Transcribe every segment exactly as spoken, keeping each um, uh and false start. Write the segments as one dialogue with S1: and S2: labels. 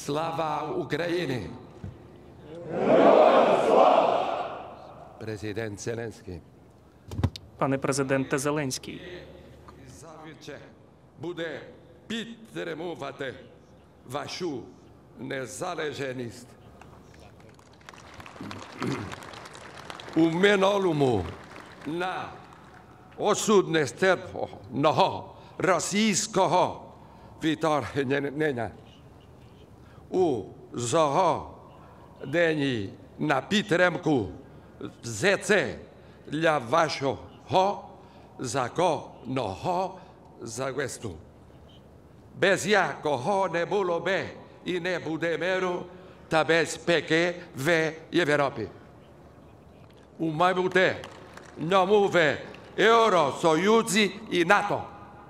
S1: Слава Україні! Президент Зеленський.
S2: Пане президенте Зеленський,
S1: Завжди буде підтримувати вашу незалежність. У минулому на осуд нестерпного російського вторгнення у сьогодні на підтримку ЗЦ для вашого законного захисту, без якого не було би і не буде миру та безпеки в Європі. У майбутньому в Євросоюзі і НАТО.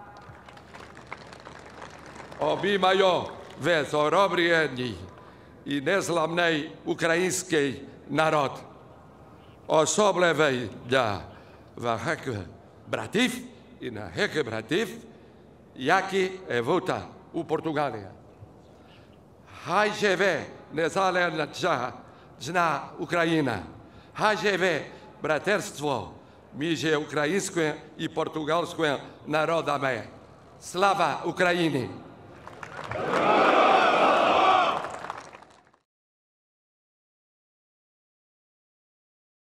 S1: Обіймаю визоробрєнний і незламний український народ, особливий для ваших братів і наших братів, які живуть у Португалії. Хай живе незалежна Україна, хай живе братерство між українським і португальським народами. Слава Україні!